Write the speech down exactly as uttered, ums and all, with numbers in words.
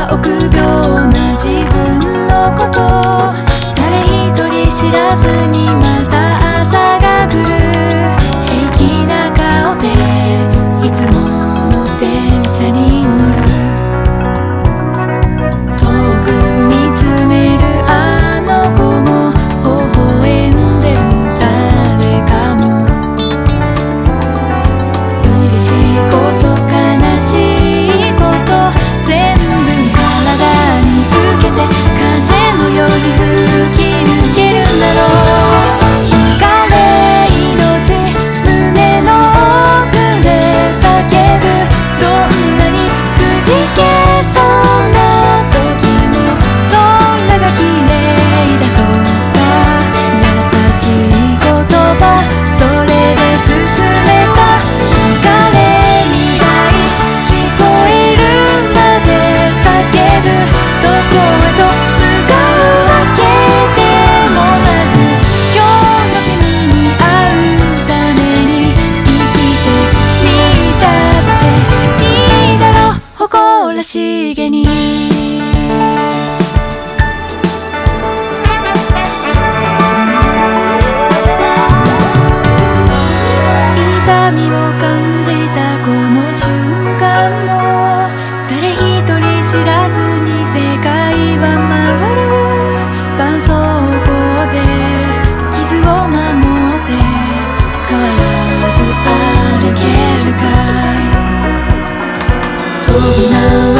は臆病な自分のこと、誰一人知らずにまた朝が来る。平気な顔でいつもの電車に乗る。遠く見つめるあの子も微笑んでる誰かも。嬉しいこと悲しいこと全部体に受けて風のように吹き抜けるんだろう。光れ命胸の奥で叫ぶ。どんなにくじけそうな時も空が綺麗だとか優しい言葉それで進めた。光れ未来聞こえるまで叫ぶ。どこへと向かうわけでもなく今日の君に会うために生きてみたっていいだろう誇らしげに。痛みを感じたこの瞬間も誰一人知らずに世界は回る。絆創膏で傷を守って変わらず歩けるかい。飛び回